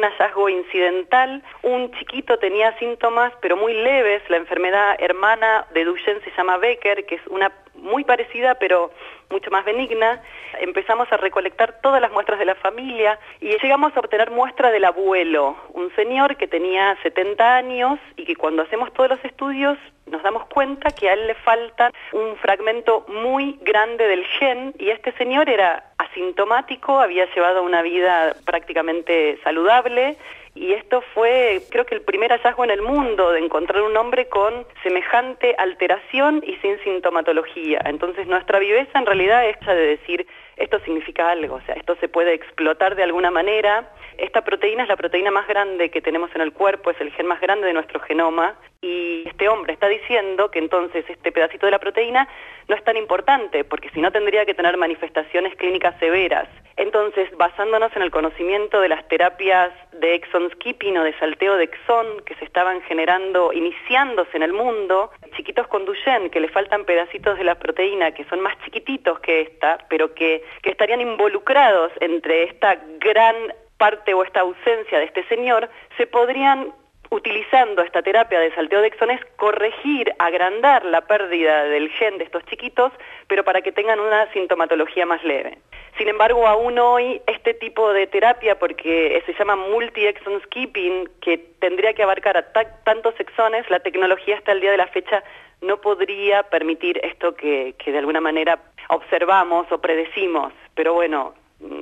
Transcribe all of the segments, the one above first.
un hallazgo incidental. Un chiquito tenía síntomas, pero muy leves. La enfermedad hermana de Duchenne se llama Becker, que es una muy parecida, pero mucho más benigna. Empezamos a recolectar todas las muestras de la familia y llegamos a obtener muestra del abuelo, un señor que tenía 70 años y que cuando hacemos todos los estudios nos damos cuenta que a él le falta un fragmento muy grande del gen, y este señor era asintomático, había llevado una vida prácticamente saludable, y esto fue, creo que el primer hallazgo en el mundo de encontrar un hombre con semejante alteración y sin sintomatología. Entonces nuestra viveza en realidad es de decir, esto significa algo, o sea, esto se puede explotar de alguna manera. Esta proteína es la proteína más grande que tenemos en el cuerpo, es el gen más grande de nuestro genoma, y este hombre está diciendo que entonces este pedacito de la proteína no es tan importante, porque si no tendría que tener manifestaciones clínicas severas. Entonces, basándonos en el conocimiento de las terapias de exon skipping o de salteo de exón que se estaban generando, iniciándose en el mundo, chiquitos con Duchenne que le faltan pedacitos de la proteína que son más chiquititos que esta, pero que estarían involucrados entre esta gran parte o esta ausencia de este señor, se podrían, utilizando esta terapia de salteo de exones, corregir, agrandar la pérdida del gen de estos chiquitos, pero para que tengan una sintomatología más leve. Sin embargo, aún hoy este tipo de terapia, porque se llama multi-exon skipping, que tendría que abarcar a tantos exones, la tecnología hasta el día de la fecha no podría permitir esto que de alguna manera observamos o predecimos, pero bueno,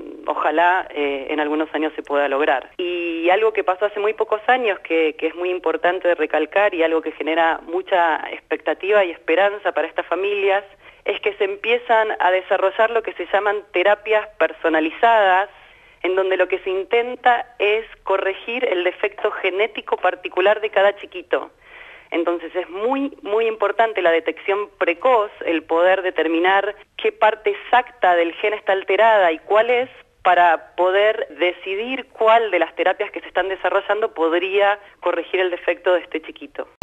ojalá en algunos años se pueda lograr. Y algo que pasó hace muy pocos años, que es muy importante de recalcar y algo que genera mucha expectativa y esperanza para estas familias, es que se empiezan a desarrollar lo que se llaman terapias personalizadas, en donde lo que se intenta es corregir el defecto genético particular de cada chiquito. Entonces es muy, muy importante la detección precoz, el poder determinar qué parte exacta del gen está alterada y cuál es, para poder decidir cuál de las terapias que se están desarrollando podría corregir el defecto de este chiquito.